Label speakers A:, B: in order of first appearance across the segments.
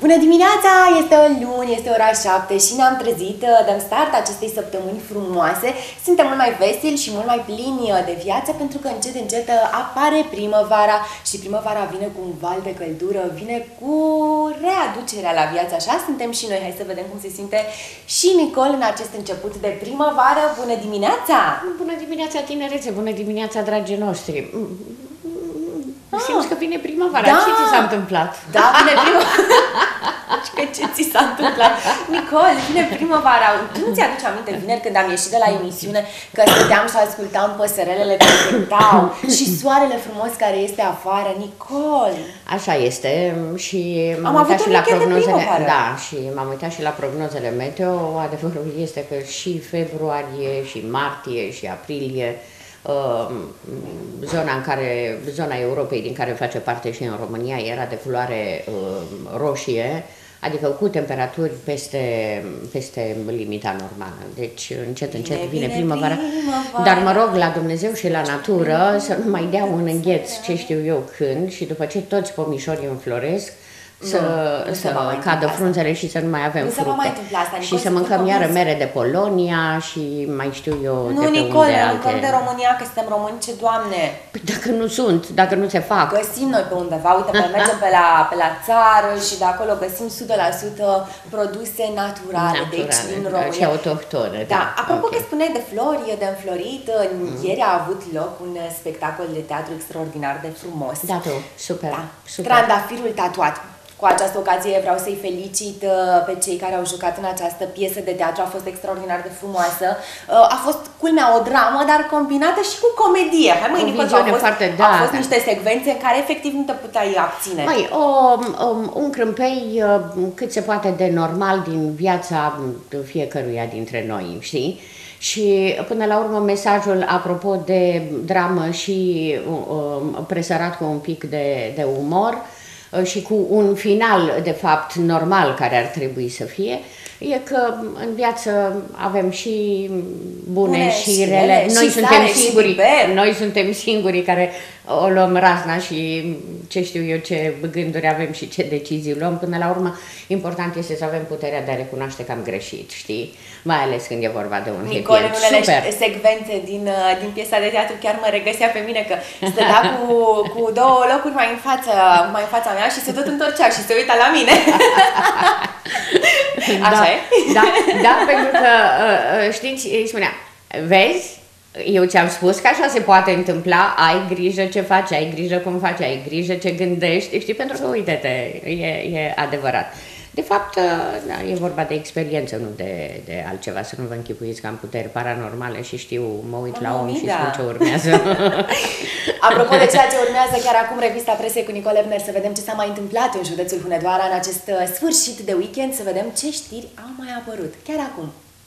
A: Bună dimineața! Este o luni, este ora 7 și ne-am trezit, dăm start acestei săptămâni frumoase. Suntem mult mai veseli și mult mai plini de viață pentru că încet, încet apare primăvara și primăvara vine cu un val de căldură, vine cu readucerea la viață, așa suntem și noi. Hai să vedem cum se simte și Nicol în acest început de primăvară. Bună dimineața!
B: Bună dimineața, tinerețe! Bună dimineața, dragii noștri! Simți că vine primăvara.
A: Da.
B: Ce ți s-a întâmplat?
A: Da, vine primăvara. Ce ți s-a întâmplat? Nicol, vine primăvara. Tu nu ți-aduci aminte vineri când am ieșit de la emisiune că stăteam și ascultam păsărelele care cântau și soarele frumos care este afară? Nicol!
B: Așa este și
A: am uitat și la prognozele.
B: Da, și m-am uitat și la prognozele meteo. Adevărul este că și februarie, și martie, și aprilie, zona Europei din care face parte și în România era de culoare roșie, adică cu temperaturi peste limita normală. Deci încet, încet vine primăvara. Dar mă rog la Dumnezeu și la natură să nu mai dea un îngheț, ce știu eu când, și după ce toți pomișorii înfloresc, să cadă frunzele și să nu mai avem fructe. Și să mâncăm iară mere de Polonia și mai știu eu
A: de pe Nicol, unde alte... mâncăm de România, că suntem români, ce Doamne!
B: Păi dacă nu se fac.
A: Găsim noi pe undeva, uite, mergem pe la țară și de acolo găsim 100% produse naturale, deci din România.
B: Și autohtone.
A: Da. Apropo că spuneai de flori, de înflorit, ieri a avut loc un spectacol de teatru extraordinar de frumos.
B: Da, super.
A: Da.
B: Super.
A: Trandafirul tatuat. Cu această ocazie vreau să-i felicit pe cei care au jucat în această piesă de teatru, a fost extraordinar de frumoasă. A fost, culmea, o dramă, dar combinată și cu comedie. Hai măi, Nicol, au fost niște secvențe în care efectiv nu te puteai abține.
B: Măi, un crâmpei cât se poate de normal din viața fiecăruia dintre noi, știi? Și până la urmă mesajul, apropo de dramă și presărat cu un pic de umor, și cu un final, de fapt, normal care ar trebui să fie, e că în viață avem și bune și rele. Noi suntem singurii care o luăm razna și ce știu eu ce gânduri avem și ce decizii luăm. Până la urmă, important este să avem puterea de a recunoaște că am greșit, știi? Mai ales când e vorba de un
A: Nicol, în unele secvențe din piesa de teatru chiar mă regăsea pe mine că stătea cu două locuri mai în fața mea și se tot întorcea și se uita la mine. Așa e?
B: Da, pentru că, știți, îi spunea, vezi? Eu ți-am spus că așa se poate întâmpla, ai grijă ce faci, ai grijă cum faci, ai grijă ce gândești, știi, pentru că, uite-te, e adevărat. De fapt, da, e vorba de experiență, nu de altceva, să nu vă închipuiți că am puteri paranormale și mă uit la om și spun ce urmează.
A: Apropo de ceea ce urmează, chiar acum revista presei cu Nicol Ebner, să vedem ce s-a mai întâmplat în județul Hunedoara în acest sfârșit de weekend, să vedem ce știri au mai apărut, chiar acum.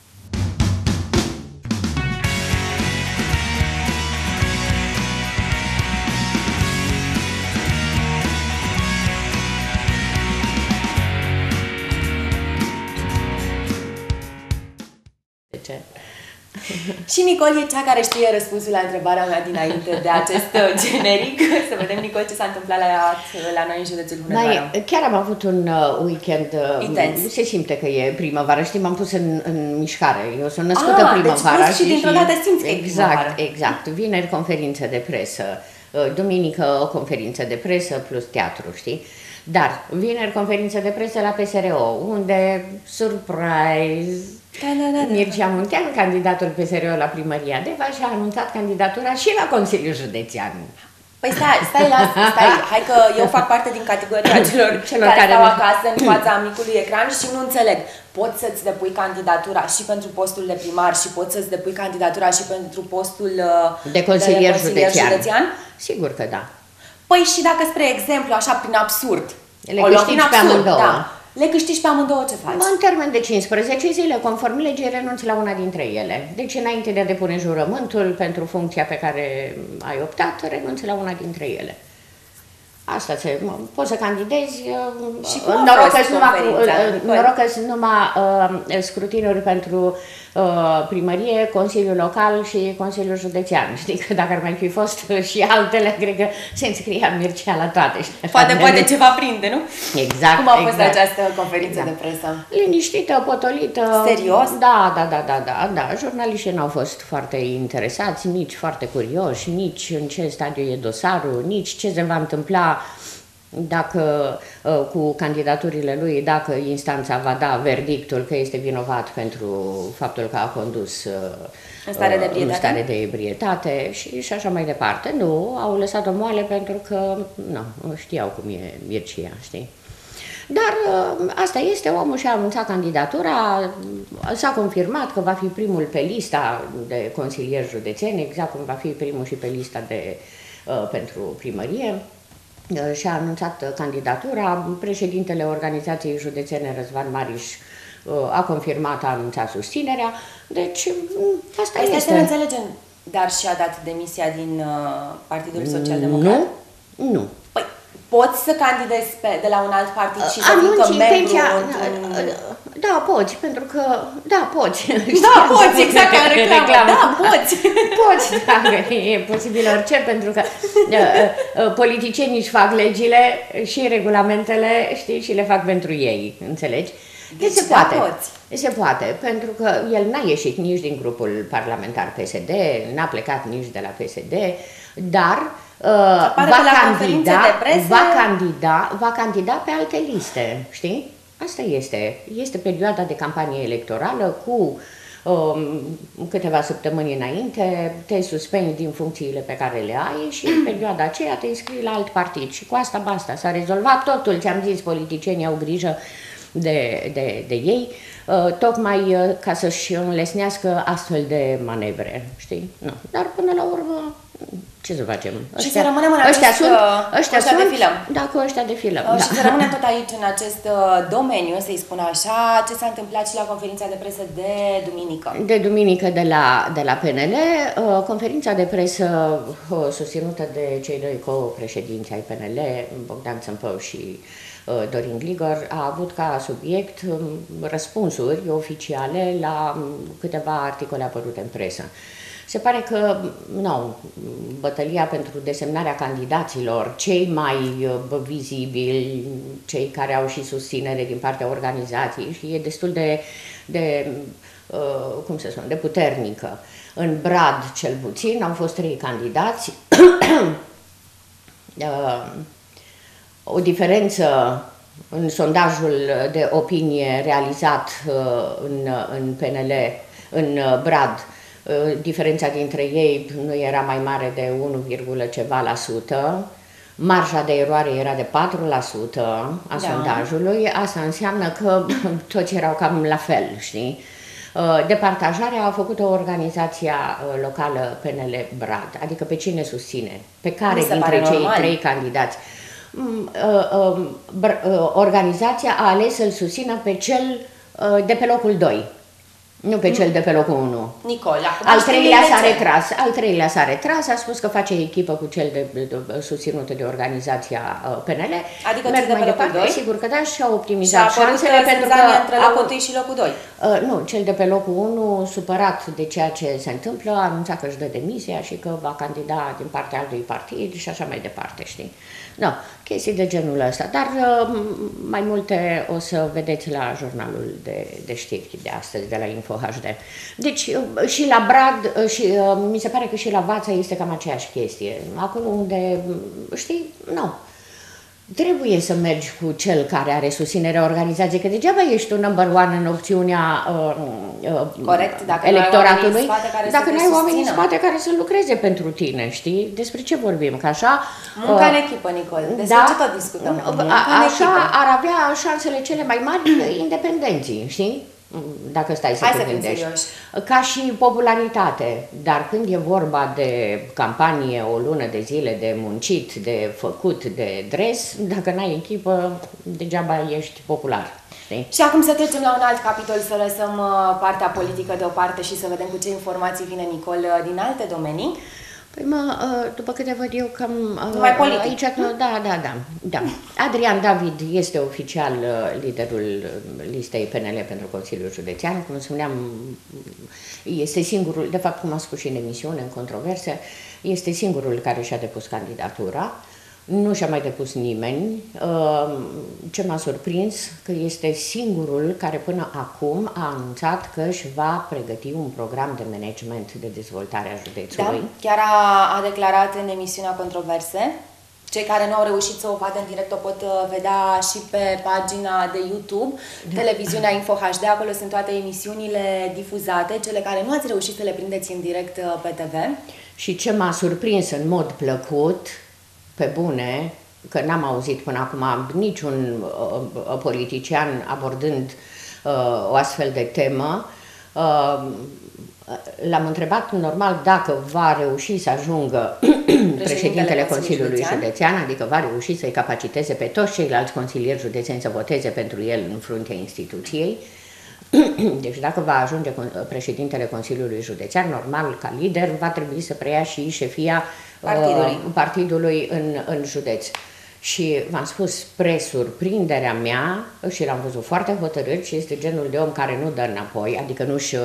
A: Și Nicol e cea care știe răspunsul la întrebarea mea dinainte de acest generic. Să vedem, Nicol, ce s-a întâmplat la noi în județul Hunedoara.
B: Chiar am avut un weekend intens. Se simte că e primăvară, știi, m-am pus în mișcare. Eu sunt născută primăvara.
A: Deci și dintr-o dată simți că
B: Exact. Vineri conferință de presă, duminică o conferință de presă plus teatru, știi? Dar vineri conferință de presă la PSRO, unde, surprise, Mircea Muntean, candidatul PSRO la primăria Deva, și-a anunțat candidatura și la Consiliul Județean.
A: Păi stai, hai că eu fac parte din categoria celor care stau acasă în fața micului ecran și nu înțeleg. Poți să-ți depui candidatura și pentru postul de primar și poți să-ți depui candidatura și pentru postul
B: de consilier
A: județean?
B: Sigur că da.
A: Păi și dacă, spre exemplu, așa prin absurd,
B: le câștigi pe amândouă.
A: Da. Le câștigi pe amândouă, ce faci?
B: În termen de 15 zile, conform legii, renunți la una dintre ele. Deci, înainte de a depune jurământul pentru funcția pe care ai optat, renunți la una dintre ele. Asta poți să candidezi,
A: Și cum noroc
B: că sunt numai scrutinuri pentru primărie, Consiliul Local și Consiliul Județean. Știi că dacă ar mai fi fost și altele, cred că se înscria Mircea la toate.
A: Poate ceva prinde, nu?
B: Exact.
A: Cum a fost această conferință de presă?
B: Liniștită, potolită.
A: Serios?
B: Da. Jurnaliștii n-au fost foarte interesați, nici foarte curioși, nici în ce stadiu e dosarul, nici ce se va întâmpla dacă cu candidaturile lui, dacă instanța va da verdictul că este vinovat pentru faptul că a condus
A: în stare
B: de ebrietate și așa mai departe. Nu, au lăsat-o moale pentru că știau cum e Mircea, știi? Dar asta este, omul și-a anunțat candidatura, s-a confirmat că va fi primul pe lista de consilieri județeni, exact cum va fi primul și pe lista pentru primărie. Și-a anunțat candidatura, președintele organizației județene Răzvan Mariș a confirmat, a anunțat susținerea, deci asta este.
A: Să înțelegem, dar și-a dat demisia din Partidul Social-Democrat?
B: Nu.
A: Păi, poți să candidezi de la un alt partid și să fii că membru
B: Da, poți, pentru că... Da, poți.
A: Da, poți, exact ca în reclamă. Da, poți.
B: Poți, da, e posibil orice, pentru că politicienii își fac legile și regulamentele, știi, și le fac pentru ei, înțelegi?
A: Deci
B: se poate. Se poate, pentru că el n-a ieșit nici din grupul parlamentar PSD, n-a plecat nici de la PSD, dar va candida pe alte liste, știi? Asta este. Este perioada de campanie electorală cu câteva săptămâni înainte, te suspenzi din funcțiile pe care le ai și în perioada aceea te înscrii la alt partid. Și cu asta basta. S-a rezolvat totul. Ce-am zis, politicienii au grijă de ei, tocmai ca să-și înlesnească astfel de manevre, știi? Nu. Dar până la urmă, ce să facem?
A: Și să rămânem în ăștia defilăm.
B: Da, cu ăștia defilăm.
A: Și să rămânem tot aici, în acest domeniu, să-i spun așa, ce s-a întâmplat și la conferința de presă de duminică.
B: De duminică de la PNL, conferința de presă susținută de cei doi co-președinți ai PNL, Bogdan Țămpău și Dorin Gligor, a avut ca subiect răspunsuri oficiale la câteva articole apărute în presă. Se pare că, bătălia pentru desemnarea candidaților, cei mai vizibili, cei care au și susținere din partea organizației, și e destul de puternică. În Brad, cel puțin, au fost 3 candidați. O diferență în sondajul de opinie realizat în PNL, în Brad, diferența dintre ei nu era mai mare de 1, ceva la sută. Marja de eroare era de 4% a sondajului. Asta înseamnă că toți erau cam la fel, știi? Departajarea a făcut-o organizația locală PNL Brad, adică pe cine susține, pe care dintre cei 3 candidați. Organizația a ales să-l susțină pe cel de pe locul 2. Nu pe cel de pe locul 1.
A: Nicol,
B: Al treilea s-a retras, a spus că face echipă cu cel susținut de organizația PNL.
A: Adică cel de pe locul 2?
B: Sigur că da, și-a optimizat șansele pentru că
A: între locul 1 și locul 2.
B: Nu, cel de pe locul 1, supărat de ceea ce se întâmplă, a anunțat că își dă demisia și că va candida din partea altui partid și așa mai departe, știi? No, chestii de genul ăsta, dar mai multe o să vedeți la jurnalul de știri de astăzi, de la Info HD. Deci și la Brad, și mi se pare că și la Vața este cam aceeași chestie. Acolo unde, știi, trebuie să mergi cu cel care are susținerea organizației, că degeaba ești un number one în opțiunea
A: corect, dacă
B: electoratului, dacă nu ai oameni în spate care să lucreze pentru tine, știi? Despre ce vorbim? Că așa...
A: Munca în echipă, Nicol, despre ce tot discutăm.
B: Așa ar avea șansele cele mai mari independenții, știi? Dacă stai să te gândești. Ca și popularitate, dar când e vorba de campanie, o lună de zile de muncit, de făcut, de dres, dacă n-ai echipă, degeaba ești popular. Știi?
A: Și acum să trecem la un alt capitol, să lăsăm partea politică deoparte și să vedem cu ce informații vine Nicol din alte domenii.
B: Păi după câte văd eu cam
A: numai politic.
B: Aici, da. Adrian David este oficial liderul listei PNL pentru Consiliul Județean. Cum spuneam, este singurul, de fapt, cum a spus și în emisiune, în controverse, este singurul care și-a depus candidatura. Nu și-a mai depus nimeni. Ce m-a surprins, că este singurul care până acum a anunțat că își va pregăti un program de management de dezvoltare a județului.
A: Da, chiar a declarat în emisiunea Controverse. Cei care nu au reușit să o vadă în direct o pot vedea și pe pagina de YouTube, televiziunea Info HD, acolo sunt toate emisiunile difuzate, cele care nu ați reușit să le prindeți în direct pe TV.
B: Și ce m-a surprins în mod plăcut, pe bune, că n-am auzit până acum niciun politician abordând o astfel de temă, l-am întrebat normal dacă va reuși să ajungă președintele Consiliului Județean, adică va reuși să-i capaciteze pe toți ceilalți consilieri județeni să voteze pentru el în fruntea instituției. Deci dacă va ajunge președintele Consiliului Județean, normal, ca lider, va trebui să preia și șefia partidului în județ. Și v-am spus, spre surprinderea mea, și l-am văzut foarte hotărât și este genul de om care nu dă înapoi, adică nu se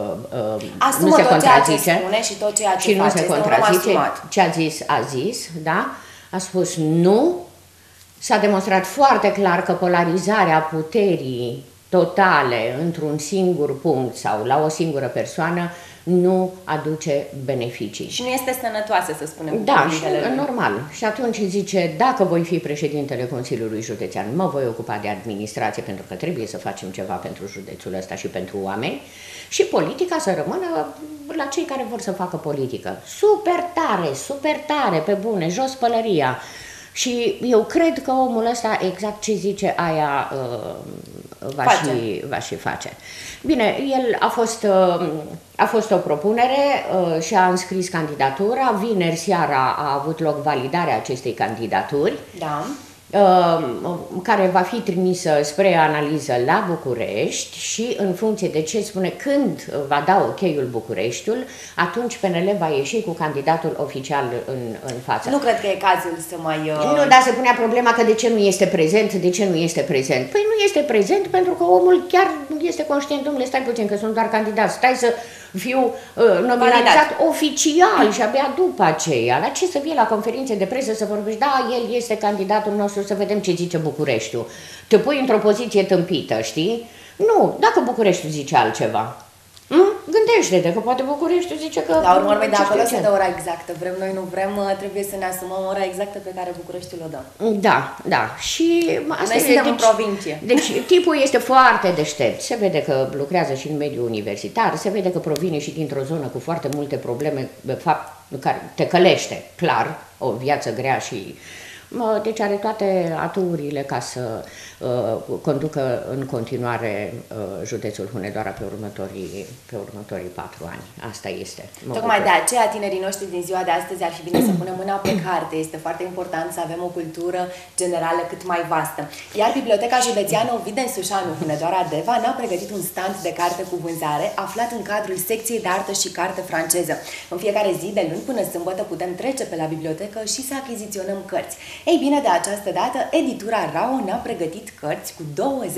B: contrazice
A: și tot ceea ce
B: și nu
A: face,
B: se contrazice, ce a zis, a zis, da? A spus nu, s-a demonstrat foarte clar că polarizarea puterii totale într-un singur punct sau la o singură persoană nu aduce beneficii.
A: Și nu este sănătoasă, să spunem.
B: Da, și normal. Și atunci zice, dacă voi fi președintele Consiliului Județean, mă voi ocupa de administrație, pentru că trebuie să facem ceva pentru județul ăsta și pentru oameni, și politica să rămână la cei care vor să facă politică. Super tare, pe bune, jos pălăria. Și eu cred că omul ăsta, exact ce zice, aia va și face. Bine, el a fost o propunere și a înscris candidatura. Vineri seara a avut loc validarea acestei candidaturi.
A: Da.
B: Care va fi trimisă spre analiză la București și în funcție de ce spune, când va da ok-ul Bucureștiul, atunci PNL va ieși cu candidatul oficial în față.
A: Nu cred că e cazul să mai...
B: Nu, dar se punea problema că de ce nu este prezent, Păi nu este prezent pentru că omul chiar este conștient, domnule, stai puțin că sunt doar candidat, stai să fiu nominalizat oficial și abia după aceea. La ce să vii la conferințe de presă să vorbești, da, el este candidatul nostru, să vedem ce zice Bucureștiul. Te pui într-o poziție tâmpită, știi? Nu, dacă Bucureștiul zice altceva. Gândește-te că poate Bucureștiul zice că...
A: La urmă, de acolo se dă ora exactă. Vrem noi, nu vrem, trebuie să ne asumăm ora exactă pe care Bucureștiul o dă.
B: Da. Și asta
A: noi suntem în provincie.
B: Deci tipul este foarte deștept. Se vede că lucrează și în mediul universitar, se vede că provine și dintr-o zonă cu foarte multe probleme, de fapt, care te călește, clar, o viață grea și... Deci are toate aturile ca să conducă în continuare județul Hunedoara pe următorii 4 ani. Asta este.
A: Tocmai de aceea tinerii noștri din ziua de astăzi ar fi bine să punem mâna pe carte. Este foarte important să avem o cultură generală cât mai vastă. Iar Biblioteca Județeană Ovid Ensușanu Hunedoara Deva ne-a pregătit un stand de carte cu vânzare aflat în cadrul secției de artă și carte franceză. În fiecare zi, de luni până sâmbătă, putem trece pe la bibliotecă și să achiziționăm cărți. Ei bine, de această dată, editura RAO ne-a pregătit cărți cu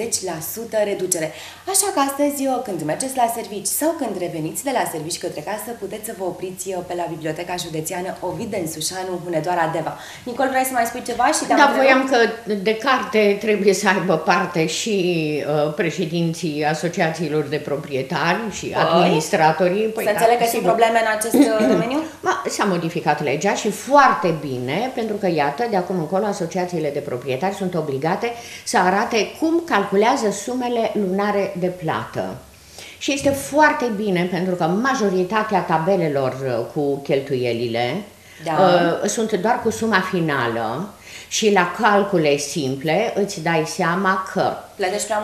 A: 20% reducere. Așa că astăzi, când mergeți la servici sau când reveniți de la servici către casă, puteți să vă opriți pe la Biblioteca Județeană Ovid Ensușanu Hunedoara Deva. Nicol, vrei să mai spui ceva?
B: Da, voiam că de carte trebuie să aibă parte și președinții asociațiilor de proprietari și administratorii.
A: Să înțeleg că sunt probleme în acest domeniu?
B: S-a modificat legea și foarte bine, pentru că, iată, de acum încolo, asociațiile de proprietari sunt obligate să arate cum calculează sumele lunare de plată. Și este foarte bine, pentru că majoritatea tabelelor cu cheltuielile sunt doar cu suma finală și la calcule simple îți dai seama că
A: plătești prea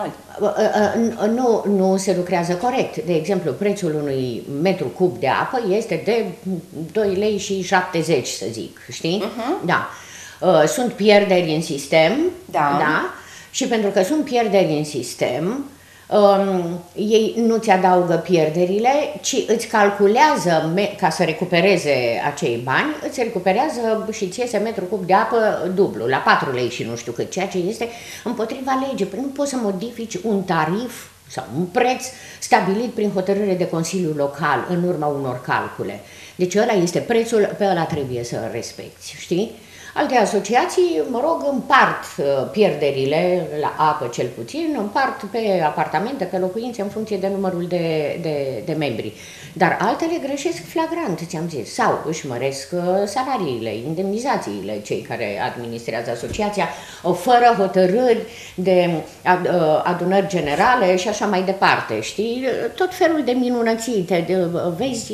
A: mult.
B: Nu se lucrează corect. De exemplu, prețul unui metru cub de apă este de 2 lei și 70, să zic, știi? Da. Sunt pierderi în sistem, da? Și pentru că sunt pierderi în sistem, Ei nu ți adaugă pierderile, ci îți calculează, ca să recupereze acei bani, îți recuperează și ți iese metru cub de apă dublu, la 4 lei și nu știu cât, ceea ce este împotriva legii. Nu poți să modifici un tarif sau un preț stabilit prin hotărâre de Consiliul Local în urma unor calcule. Deci ăla este prețul, pe ăla trebuie să îl respecti, știi? Alte asociații, mă rog, împart pierderile la apă cel puțin, împart pe apartamente, pe locuințe în funcție de numărul de membri. Dar altele greșesc flagrant, ți-am zis, sau își măresc salariile, indemnizațiile, cei care administrează asociația, fără hotărâri de adunări generale și așa mai departe, știi? Tot felul de minunății, vezi,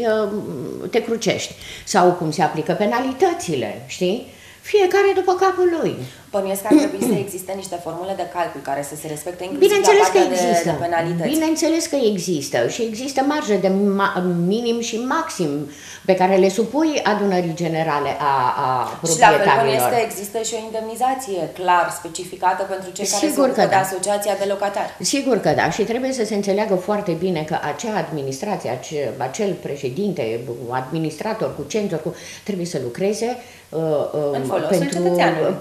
B: te crucești. Sau cum se aplică penalitățile, știi? Fiecare după capul lui.
A: Bănuiesc că ar trebui să existe niște formule de calcul care să se respecte inclusiv la partea de penalități.
B: Bineînțeles că există și există marge de minim și maxim pe care le supui adunării generale a proprietarilor. Și la fel
A: bănuiesc că există și o indemnizație clar specificată pentru cei care se ocupă de asociația de locatari.
B: Sigur că da, și trebuie să se înțeleagă foarte bine că acea administrație, acel președinte, administrator cu cenzor, trebuie să lucreze
A: în folosul cetățeanului.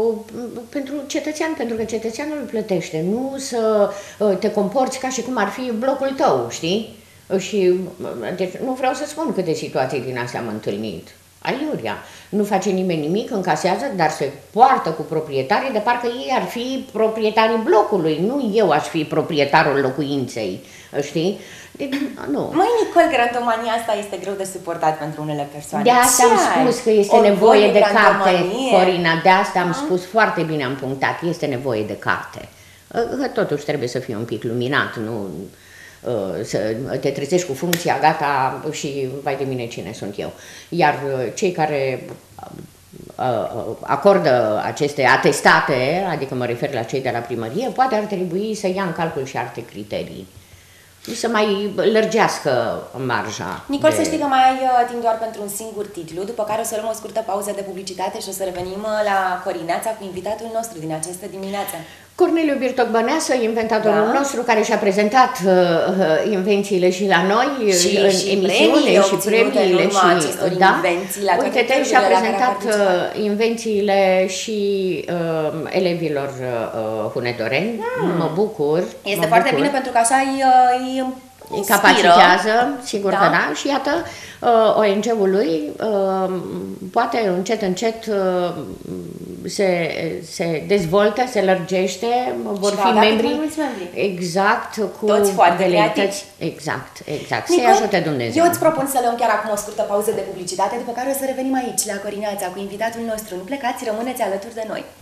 B: Pentru cetățean, pentru că cetățeanul îl plătește, nu să te comporți ca și cum ar fi blocul tău, știi? Și deci nu vreau să spun câte situații din astea am întâlnit. Aiurea. Nu face nimeni nimic, încasează, dar se poartă cu proprietarii de parcă ei ar fi proprietarii blocului, nu eu aș fi proprietarul locuinței, știi? Deci, nu.
A: Măi, Nicol, grandomania asta este greu de suportat pentru unele persoane.
B: De asta am spus că este nevoie de carte, Corina, de asta am spus foarte bine, am punctat, este nevoie de carte. Că totuși trebuie să fii un pic luminat, nu să te trezești cu funcția, gata, și vai de mine cine sunt eu. Iar cei care acordă aceste atestate, adică mă refer la cei de la primărie, poate ar trebui să ia în calcul și alte criterii. Să mai lărgească marja.
A: Nicol, să știi că mai ai timp doar pentru un singur titlu, după care o să luăm o scurtă pauză de publicitate și o să revenim la Corineața cu invitatul nostru din această dimineață.
B: Corneliu Birtoc Băneasă, inventatorul nostru, care și-a prezentat invențiile și la noi,
A: și
B: în emisiune și premiile și
A: invenții la
B: uite, și-a prezentat invențiile și elevilor hunedoreni. Mă bucur.
A: Este foarte bine pentru că așa îi
B: capacitează, sigur că da, și iată, ONG-ul lui poate încet se dezvoltă, se lărgește, vor fi membri. Exact, cu
A: toți foarte creativi.
B: Exact. Să-i ajute Dumnezeu.
A: Eu îți propun să luăm chiar acum o scurtă pauză de publicitate, după care o să revenim aici, la Corineața, cu invitatul nostru. Nu plecați, rămâneți alături de noi.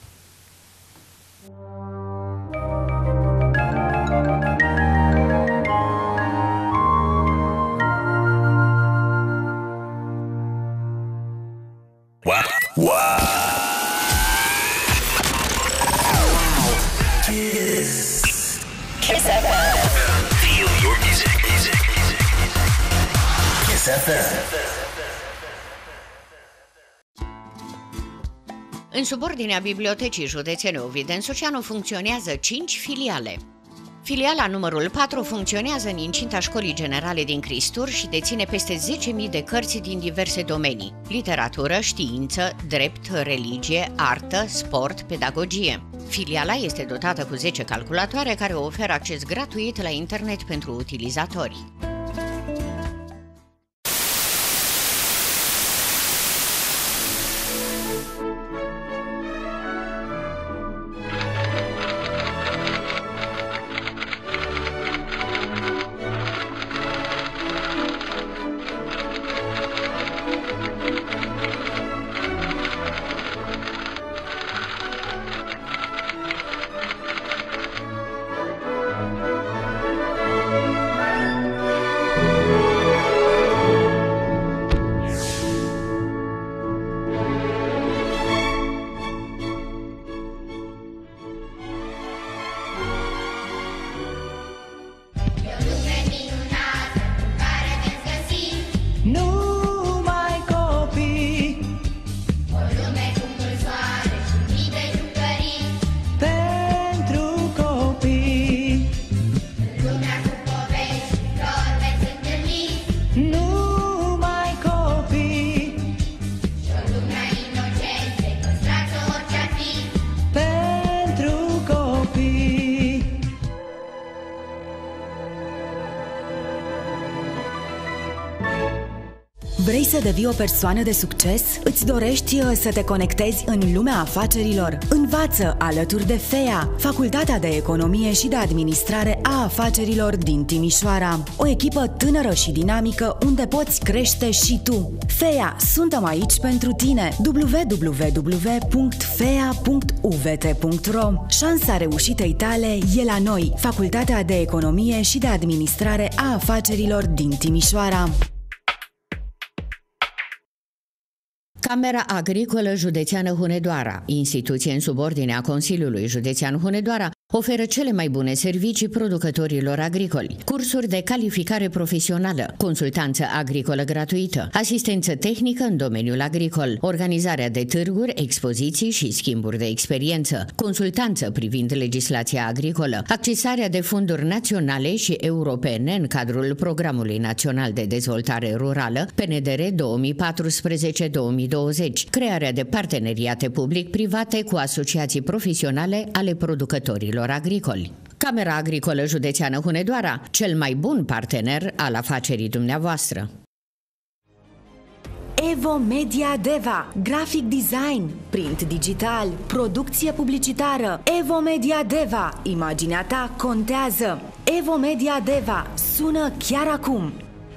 C: Kiss FM. Feel your music. Kiss FM.
B: În subordinea Bibliotecii Județene Ovidiu Suceanu funcționează 5 filiale. Filiala numărul 4 funcționează în incinta Școlii Generale din Cristuri și deține peste 10.000 de cărți din diverse domenii: literatură, știință, drept, religie, artă, sport, pedagogie. Filiala este dotată cu 10 calculatoare care oferă acces gratuit la internet pentru utilizatori.
D: Vrei să devii o persoană de succes? Îți dorești să te conectezi în lumea afacerilor? Învață alături de FEA, Facultatea de Economie și de Administrare a Afacerilor din Timișoara. O echipă tânără și dinamică unde poți crește și tu. FEA, suntem aici pentru tine. www.fea.uvt.ro. Șansa reușitei tale e la noi, Facultatea de Economie și de Administrare a Afacerilor din Timișoara.
B: Camera Agricolă Județeană Hunedoara, instituție în subordinea Consiliului Județean Hunedoara, oferă cele mai bune servicii producătorilor agricoli, cursuri de calificare profesională, consultanță agricolă gratuită, asistență tehnică în domeniul agricol, organizarea de târguri, expoziții și schimburi de experiență, consultanță privind legislația agricolă, accesarea de fonduri naționale și europene în cadrul Programului Național de Dezvoltare Rurală, PNDR 2014-2020, crearea de parteneriate public-private cu asociații profesionale ale producătorilor agricoli. Camera Agricolă Județeană Hunedoara, cel mai bun partener al afacerii dumneavoastră.
D: Evo Media Deva, grafic design, print digital, producție publicitară. Evo Media Deva, imaginea ta contează. Evo Media Deva, sună chiar acum.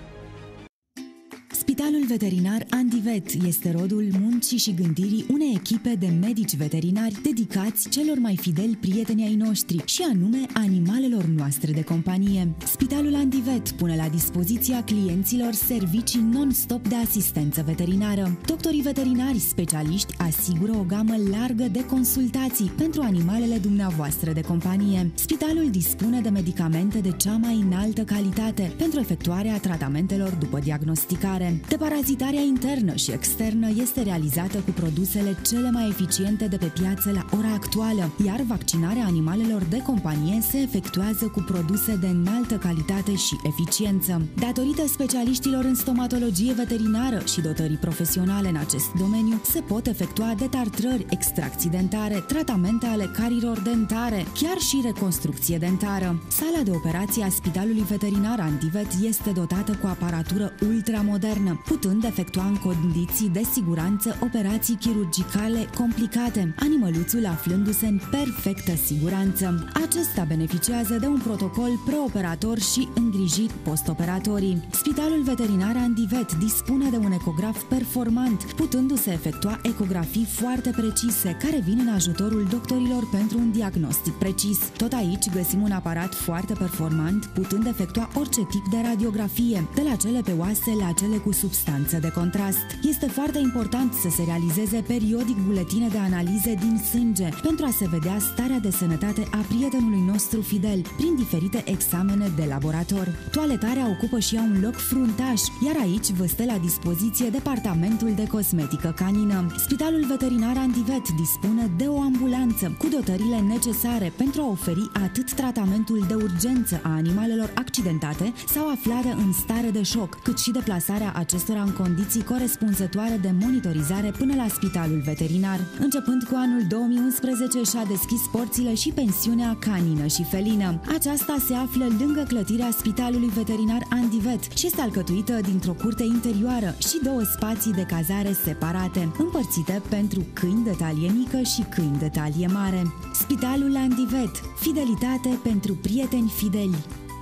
D: Spitalul Veterinar Andivet este rodul muncii și gândirii unei echipe de medici veterinari dedicați celor mai fideli prieteni ai noștri și anume animalelor noastre de companie. Spitalul Andivet pune la dispoziția clienților servicii non-stop de asistență veterinară. Doctorii veterinari specialiști asigură o gamă largă de consultații pentru animalele dumneavoastră de companie. Spitalul dispune de medicamente de cea mai înaltă calitate pentru efectuarea tratamentelor după diagnosticare. Deparazitarea internă și externă este realizată cu produsele cele mai eficiente de pe piață la ora actuală, iar vaccinarea animalelor de companie se efectuează cu produse de înaltă calitate și eficiență. Datorită specialiștilor în stomatologie veterinară și dotării profesionale în acest domeniu, se pot efectua detartrări, extracții dentare, tratamente ale carilor dentare, chiar și reconstrucție dentară. Sala de operații a Spitalului Veterinar Andivet este dotată cu aparatură ultramodernă, putând efectua în condiții de siguranță operații chirurgicale complicate, animăluțul aflându-se în perfectă siguranță. Acesta beneficiază de un protocol preoperator și îngrijiri postoperatorii. Spitalul Veterinar Andivet dispune de un ecograf performant, putându-se efectua ecografii foarte precise, care vin în ajutorul doctorilor pentru un diagnostic precis. Tot aici găsim un aparat foarte performant, putând efectua orice tip de radiografie, de la cele pe oase la cele cu substanță de contrast. Este foarte important să se realizeze periodic buletine de analize din sânge pentru a se vedea starea de sănătate a prietenului nostru fidel prin diferite examene de laborator. Toaletarea ocupă și ea un loc fruntaș, iar aici vă stă la dispoziție departamentul de cosmetică canină. Spitalul Veterinar Andivet dispune de o ambulanță cu dotările necesare pentru a oferi atât tratamentul de urgență a animalelor accidentate sau aflate în stare de șoc, cât și deplasarea acestora în condiții corespunzătoare de monitorizare până la Spitalul Veterinar. Începând cu anul 2011 și-a deschis porțile și pensiunea canină și felină. Aceasta se află lângă clădirea Spitalului Veterinar Andivet și este alcătuită dintr-o curte interioară și două spații de cazare separate, împărțite pentru câini de talie mică și câini de talie mare. Spitalul Andivet. Fidelitate pentru prieteni fideli.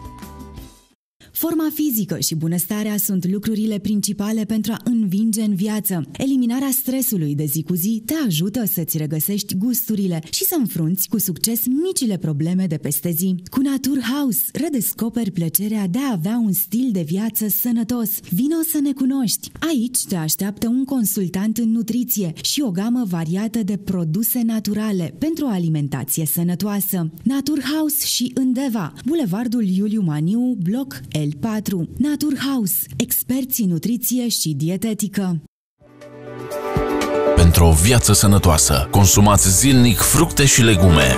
D: Forma fizică și bunăstarea sunt lucrurile principale pentru a învinge în viață. Eliminarea stresului de zi cu zi te ajută să-ți regăsești gusturile și să înfrunți cu succes micile probleme de peste zi. Cu Naturhaus redescoperi plăcerea de a avea un stil de viață sănătos. Vino să ne cunoști! Aici te așteaptă un consultant în nutriție și o gamă variată de produse naturale pentru o alimentație sănătoasă. Naturhaus și Îndeva, Bulevardul Iuliu Maniu, bloc L4. Naturhaus, experți în nutriție și dietetică.
C: Pentru o viață sănătoasă, consumați zilnic fructe și legume.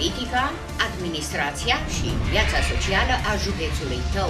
B: politica, administrația și viața socială a județului tău.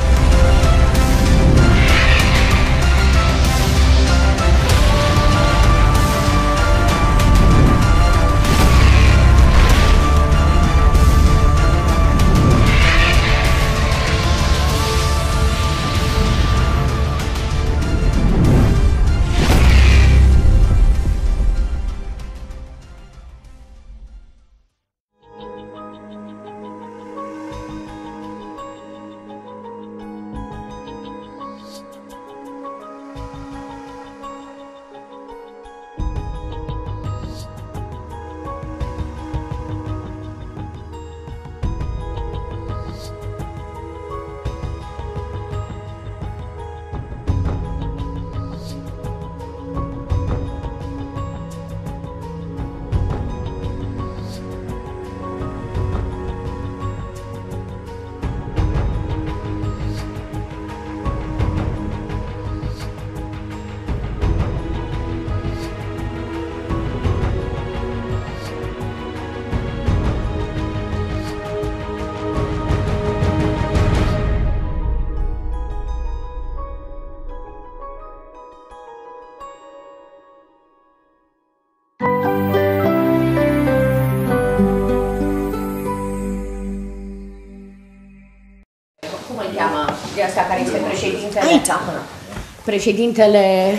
B: Cum îl cheamă de asta care este președintele?
A: Aici.
B: Președintele...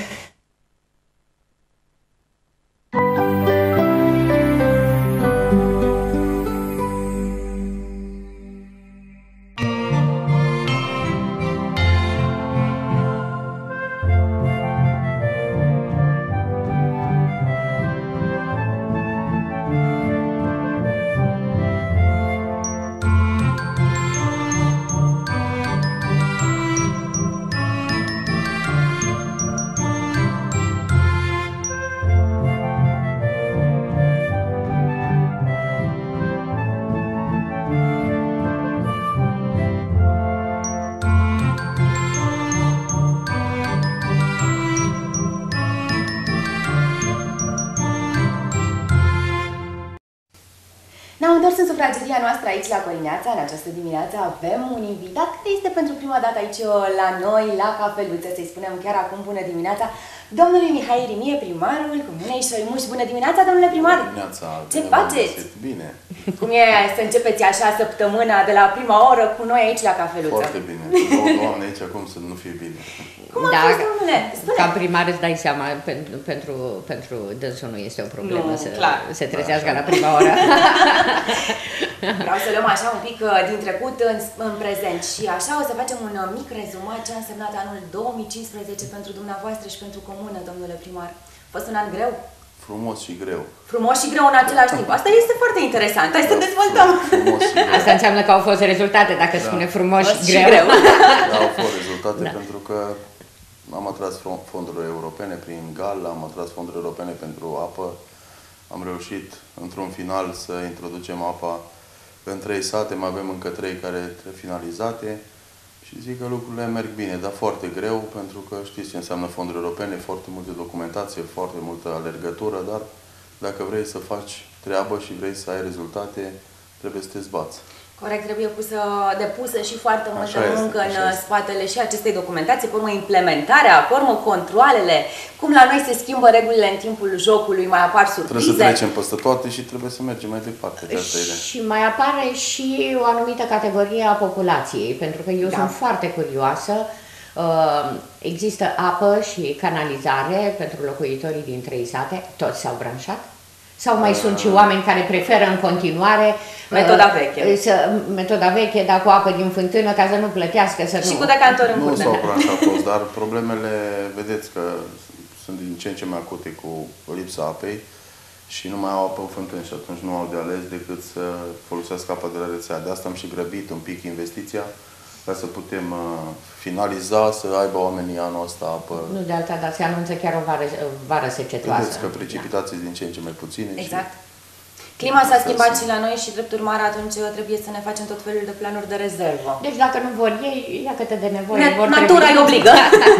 A: Ne-am întors în sufrageria noastră aici la Colineața. În această dimineață avem un invitat care este pentru prima dată aici la noi, la cafeluță, să-i spunem chiar acum bună dimineața, domnului Mihai Rimie, primarul Comunei Șoimuș. Bună dimineața, domnule primar!
E: Bună dimineața!
A: Ce faceți?
E: Bine!
A: Cum e să începeți așa săptămâna de la prima oră cu noi aici la cafeluță?
E: Foarte bine! Doamne, aici acum să nu fie bine.
A: Cum a fost, domnule? Spune!
B: Ca primar îți dai seama, pentru dânsul nu este o problemă să se trezească la prima oră.
A: Vreau să luăm așa un pic din trecut în prezent și așa o să facem un mic rezumat ce a însemnat anul 2015 pentru dumneavoastră și pentru comună, domnule primar. A fost un an greu?
E: Frumos și greu.
A: Frumos și greu în același timp. Asta este foarte interesant. Hai să dezvoltăm.
B: Asta înseamnă că au fost rezultate, dacă spune frumos și greu.
E: Da, au fost rezultate pentru că am atras fonduri europene prin GAL, am atras fonduri europene pentru apă. Am reușit, într-un final, să introducem apa în 3 sate, mai avem încă 3 care trebuie finalizate și zic că lucrurile merg bine, dar foarte greu, pentru că știți ce înseamnă fonduri europene, foarte multe documentație, foarte multă alergătură, dar dacă vrei să faci treabă și vrei să ai rezultate, trebuie să te zbați.
A: Corect, trebuie depusă și foarte multă muncă în spatele și acestei documentații, pe urmă implementarea, pe urmă controalele, cum la noi se schimbă regulile în timpul jocului, mai apar surprize.
E: Trebuie să trecem peste toate și trebuie să mergem mai departe.
B: Și mai apare și o anumită categorie a populației, pentru că eu sunt foarte curioasă. Există apă și canalizare pentru locuitorii din 3 sate, toți s-au branșat? Sau mai sunt și oameni care preferă în continuare
A: metoda veche.
B: Metoda veche, dar cu apă din fântână, ca să nu plătească, să
A: și cu decantori în
E: fântână. Nu s-au branșat toți, dar problemele, vedeți că sunt din ce în ce mai acute cu lipsa apei și nu mai au apă în fântână și atunci nu au de ales decât să folosească apa de la rețea. De asta am și grăbit un pic investiția, ca să putem finaliza, să aibă oamenii anul ăsta apă.
B: Nu de alta, dar se anunță chiar o vară secetoasă.
E: Vedeți că precipitații din ce în ce mai puține.
A: Exact. Clima s-a schimbat și la noi și, drept urmare, atunci trebuie să ne facem tot felul de planuri de rezervă.
B: Deci dacă nu vor ei, ia câte de nevoie vor
A: Natura îi obligă.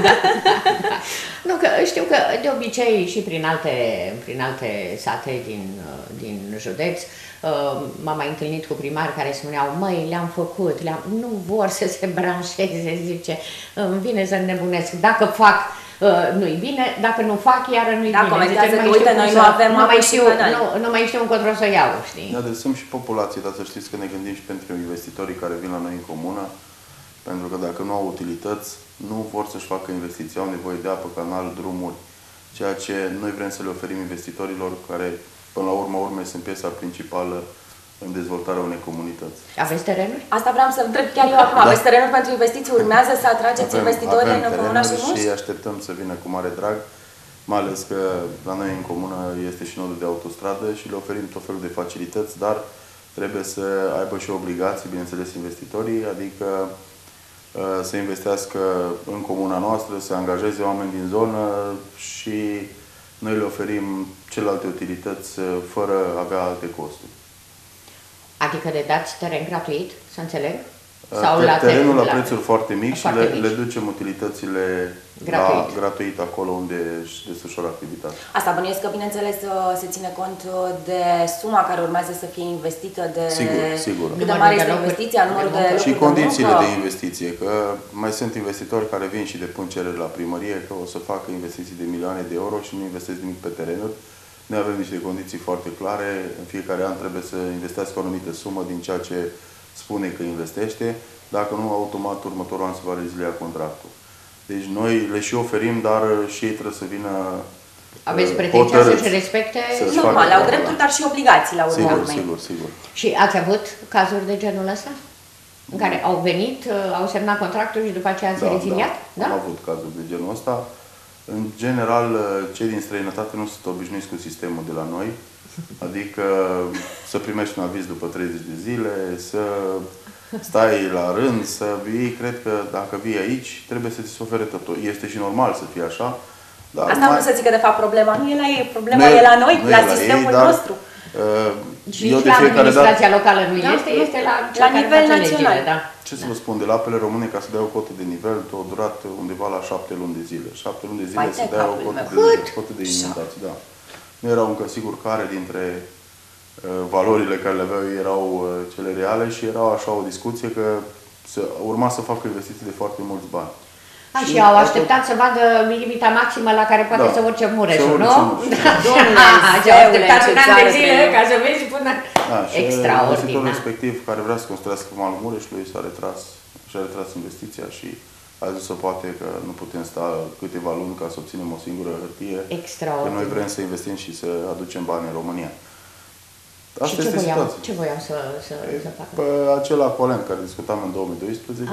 B: Nu, că știu că de obicei și prin alte sate din județ m-am mai întâlnit cu primari care spuneau, măi, le-am făcut, nu vor să se branșeze, zice, îmi vine să înnebunesc, dacă fac nu-i bine, dacă nu fac, iară nu-i bine.
A: Comentează că, uite, noi nu avem
B: nu mai știu încotro să iau, știi?
E: Da, deci sunt și populații, dar să știți că ne gândim și pentru investitorii care vin la noi în comună, pentru că dacă nu au utilități, nu vor să-și facă investiții, au nevoie de apă, canal, drumuri, ceea ce noi vrem să le oferim investitorilor care, până la urma urmei, sunt piesa principală în dezvoltarea unei comunități.
B: Aveți terenuri?
A: Asta vreau să întreb chiar eu acum. Aveți terenuri pentru investiții? Urmează să atrageți investitori în Comuna Soimuș?
E: Și așteptăm să vină cu mare drag, mai ales că la noi în comună este și nodul de autostradă și le oferim tot felul de facilități, dar trebuie să aibă și obligații, bineînțeles, investitorii, adică să investească în comuna noastră, să angajeze oameni din zonă și noi le oferim celelalte utilități fără a avea alte costuri.
B: Adică le dați teren gratuit, să înțeleg?
E: Sau terenul la prețuri foarte mici și le ducem utilitățile gratuit acolo unde își desfășoară activitatea.
A: Asta bănuiesc că, bineînțeles, se ține cont de suma care urmează să fie investită, de
E: sigur.
A: cât de mare este investiția, numărul de locuri
E: și condițiile
A: de
E: de investiție, că mai sunt investitori care vin și depun cereri la primărie că o să facă investiții de milioane de euro și nu investesc nimic pe terenuri. Noi avem niște condiții foarte clare, în fiecare an trebuie să investească o anumită sumă din ceea ce spune că investește, dacă nu, automat următorul an se va rezilia contractul. Deci noi le și oferim, dar și ei trebuie să vină
B: aveți pretenția să-și respecte?
A: Normal, au drepturi, dar și obligații la urmă.
E: Sigur.
B: Și ați avut cazuri de genul ăsta? În care au venit, au semnat contractul și după aceea ați reziliat?
E: Da, am avut cazuri de genul ăsta. În general, cei din străinătate nu sunt obișnuiți cu sistemul de la noi. Adică să primești un aviz după 30 de zile, să stai la rând, să vii. Cred că dacă vii aici, trebuie să ți se ofere totul. Este și normal să fie așa. Dar
A: asta nu să zic că de fapt problema nu e la ei, problema e la noi, la sistemul nostru.
B: Și la administrația locală nu este la nivel național.
E: Ce să vă spun, de la Apele Române, ca să dea o cotă de nivel, a durat undeva la 7 luni de zile. 7 luni de zile să dea o cotă de inundații. Da. Nu erau încă sigur care dintre valorile care le aveau erau cele reale și era așa o discuție că urma să facă investiții de foarte mulți bani.
B: Și au așteptat să vadă limita maximă la care poate să urce Mureșul, nu? Și au așteptat un an de zile ca să vezi până... Extraordinar.
E: Investitorul respectiv care vrea să construiască malul Mureșului și-a retras investiția și a zis să poate că nu putem sta câteva luni ca să obținem o singură hârtie. Că noi vrem să investim și să aducem bani în România.
B: Asta este situația. Ce voiau să facă?
E: Acela Colent care discutam în 2012,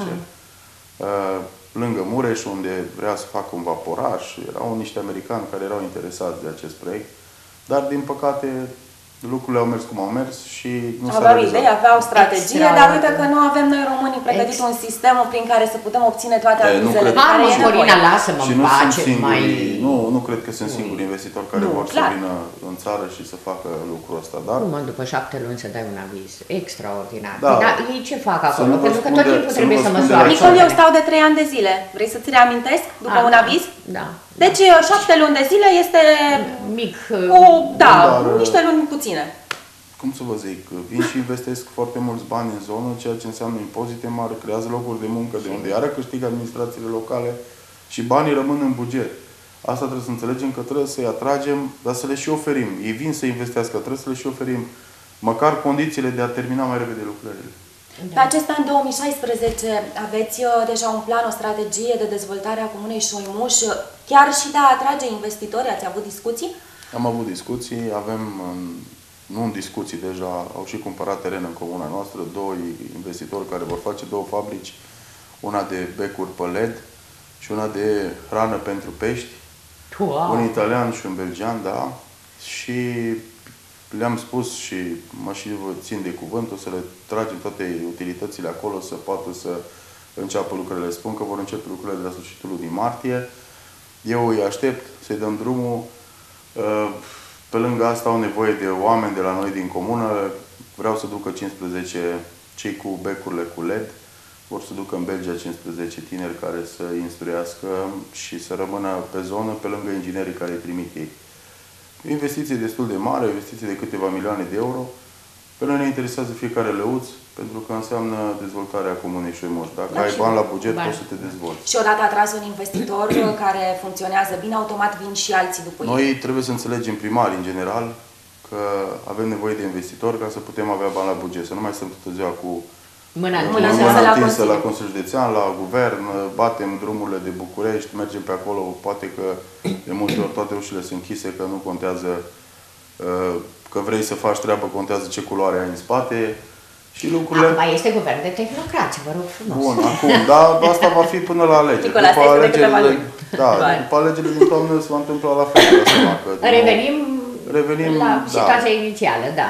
E: lângă Mureș, unde vrea să facă un vaporaș. Erau niște americani care erau interesați de acest proiect, dar din păcate lucrurile au mers cum au mers și nu s-a
A: aveau idei, aveau strategie, dar uite că nu avem noi românii pregătit un sistem prin care să putem obține toate avizele de care e nevoie.
B: Lasă-mă în pace,
E: nu cred că sunt singuri investitori care vor să vină în țară și să facă lucrul ăsta. Dar
B: după 7 luni să dai un aviz. Extraordinar. Dar ei ce fac acolo? Pentru că tot timpul trebuie să măsoare.
A: Nicol, eu stau de 3 ani de zile. Vrei să-ți reamintesc după un aviz?
B: Da.
A: Deci 7 luni de zile este
B: mic.
A: Niște luni puține.
E: Cum să vă zic, vin și investesc foarte mulți bani în zonă, ceea ce înseamnă impozite mari, creează locuri de muncă, de unde iară câștigă administrațiile locale și banii rămân în buget. Asta trebuie să înțelegem că trebuie să-i atragem, dar să le și oferim. Ei vin să investească, trebuie să le și oferim măcar condițiile de a termina mai repede lucrările.
A: Pe acest an 2016 aveți deja un plan, o strategie de dezvoltare a Comunei Soimuș, chiar și de a atrage investitori? Ați avut discuții?
E: Am avut discuții, avem, nu în discuții, deja au și cumpărat teren în comuna noastră, 2 investitori care vor face 2 fabrici, una de becuri pe LED și una de hrană pentru pești, un italian și un belgian, da, și le-am spus și mă și țin de cuvânt, o să le tragem toate utilitățile acolo să poată să înceapă lucrurile. Spun că vor începe lucrurile de la sfârșitul lunii martie. Eu îi aștept să-i dăm drumul. pe lângă asta au nevoie de oameni de la noi din comună. Vreau să ducă 15 cei cu becurile cu LED. Vor să ducă în Belgia 15 tineri care să instruiască și să rămână pe zonă pe lângă inginerii care îi trimit ei. E o investiție destul de mare, o investiție de câteva milioane de euro. Pe noi ne interesează fiecare leuț, pentru că înseamnă dezvoltarea comunei Șoimoș. Dacă ai bani la buget, poți să te dezvolți.
A: Și odată atras un investitor care funcționează bine, automat vin și alții după ei.
E: Noi trebuie să înțelegem primari, în general, că avem nevoie de investitori ca să putem avea bani la buget. Să nu mai stăm toată ziua cu
B: Mâna
E: întinsă la Consiliul Județean, la Guvern, batem drumurile de București, mergem pe acolo, poate că de multe ori toate ușile sunt închise, că nu contează că vrei să faci treabă, contează ce culoare ai în spate și lucrurile...
B: Mai este guvern de tehnocrați, vă rog frumos.
E: Bun, acum, dar asta va fi până la alegeri. După alegerile din toamnă se va întâmpla la fel.
B: Revenim la situația inițială, da.